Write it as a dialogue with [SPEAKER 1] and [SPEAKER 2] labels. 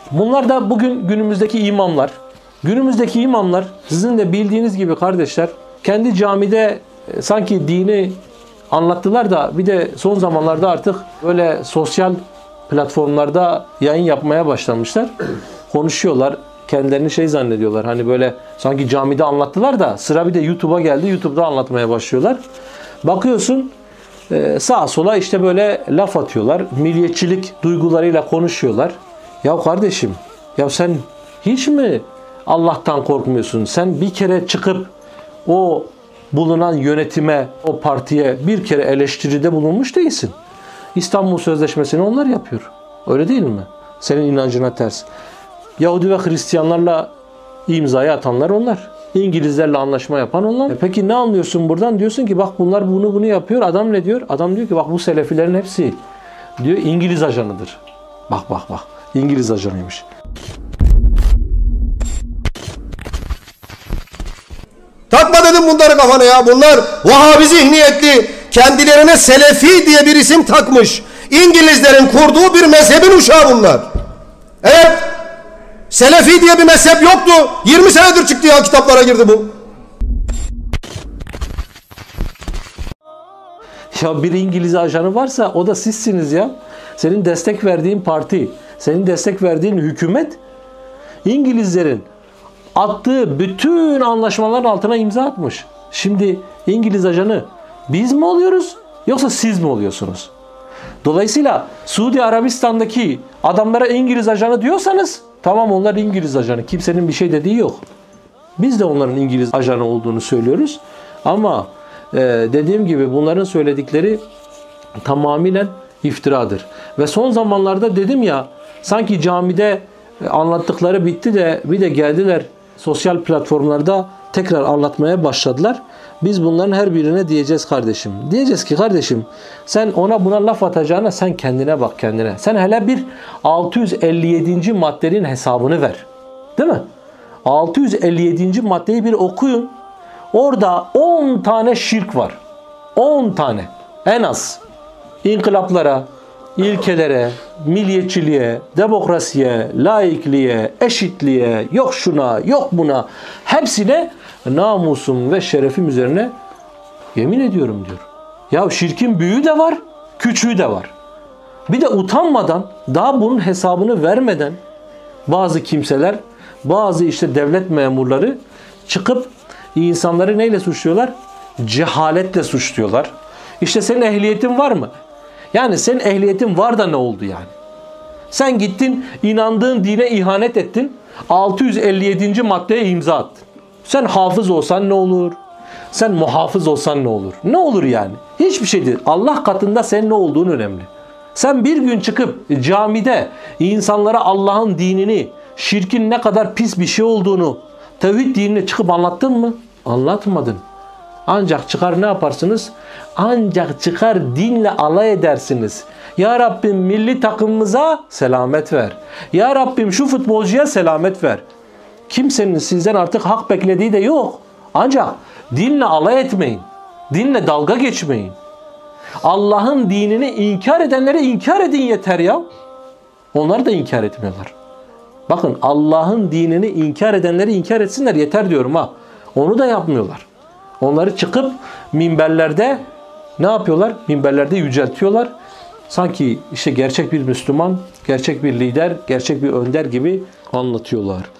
[SPEAKER 1] Bunlar da bugün günümüzdeki imamlar. Günümüzdeki imamlar sizin de bildiğiniz gibi kardeşler kendi camide sanki dini anlattılar da bir de son zamanlarda artık böyle sosyal platformlarda yayın yapmaya başlamışlar. Konuşuyorlar. Kendilerini şey zannediyorlar. Hani böyle sanki camide anlattılar da sıra bir de YouTube'a geldi. YouTube'da anlatmaya başlıyorlar. Bakıyorsun sağa sola işte böyle laf atıyorlar. Milliyetçilik duygularıyla konuşuyorlar. Ya kardeşim, ya sen hiç mi Allah'tan korkmuyorsun? Sen bir kere çıkıp o bulunan yönetime, o partiye bir kere eleştiride bulunmuş değilsin. İstanbul Sözleşmesi'ni onlar yapıyor. Öyle değil mi? Senin inancına ters. Yahudi ve Hristiyanlarla imzayı atanlar onlar. İngilizlerle anlaşma yapan onlar. Peki ne anlıyorsun buradan? Diyorsun ki bak bunlar bunu yapıyor. Adam ne diyor? Adam diyor ki bak bu Selefilerin hepsi diyor İngiliz ajanıdır. Bak. İngiliz ajanıymış.
[SPEAKER 2] Takma dedim bunları kafana ya. Bunlar Vahabi zihniyetli, kendilerine Selefi diye bir isim takmış. İngilizlerin kurduğu bir mezhebin uşağı bunlar. Evet, Selefi diye bir mezhep yoktu. 20 senedir çıktı ya, kitaplara girdi bu.
[SPEAKER 1] Ya bir İngiliz ajanı varsa o da sizsiniz ya. Senin destek verdiğin parti, senin destek verdiğin hükümet İngilizlerin attığı bütün anlaşmaların altına imza atmış. Şimdi İngiliz ajanı biz mi oluyoruz yoksa siz mi oluyorsunuz? Dolayısıyla Suudi Arabistan'daki adamlara İngiliz ajanı diyorsanız tamam, onlar İngiliz ajanı. Kimsenin bir şey dediği yok. Biz de onların İngiliz ajanı olduğunu söylüyoruz. Ama dediğim gibi bunların söyledikleri tamamen iftiradır. Ve son zamanlarda dedim ya sanki camide anlattıkları bitti de bir de geldiler sosyal platformlarda tekrar anlatmaya başladılar. Biz bunların her birine diyeceğiz kardeşim. Diyeceğiz ki kardeşim sen ona buna laf atacağına sen kendine bak, kendine. Sen hele bir 657. maddenin hesabını ver. Değil mi? 657. maddeyi bir okuyun. Orada 10 tane şirk var. 10 tane en az. İnkılaplara, ilkelere, milliyetçiliğe, demokrasiye, laikliğe, eşitliğe, yok şuna, yok buna, hepsine namusum ve şerefim üzerine yemin ediyorum diyor. Ya şirkin büyüğü de var, küçüğü de var. Bir de utanmadan, daha bunun hesabını vermeden bazı kimseler, bazı işte devlet memurları çıkıp insanları neyle suçluyorlar? Cehaletle suçluyorlar. İşte senin ehliyetin var mı? Yani senin ehliyetin var da ne oldu yani? Sen gittin, inandığın dine ihanet ettin, 657. maddeye imza attın. Sen hafız olsan ne olur? Sen muhafız olsan ne olur? Ne olur yani? Hiçbir şey değil. Allah katında senin ne olduğun önemli. Sen bir gün çıkıp camide insanlara Allah'ın dinini, şirkin ne kadar pis bir şey olduğunu, tevhid dinini çıkıp anlattın mı? Anlatmadın. Ancak çıkar ne yaparsınız? Ancak çıkar dinle alay edersiniz. Ya Rabbim milli takımımıza selamet ver. Ya Rabbim şu futbolcuya selamet ver. Kimsenin sizden artık hak beklediği de yok. Ancak dinle alay etmeyin. Dinle dalga geçmeyin. Allah'ın dinini inkar edenleri inkar edin yeter ya. Onlar da inkar etmiyorlar. Bakın Allah'ın dinini inkar edenleri inkar etsinler yeter diyorum ha. Onu da yapmıyorlar. Onları çıkıp minberlerde ne yapıyorlar? Minberlerde yüceltiyorlar. Sanki işte gerçek bir Müslüman, gerçek bir lider, gerçek bir önder gibi anlatıyorlar.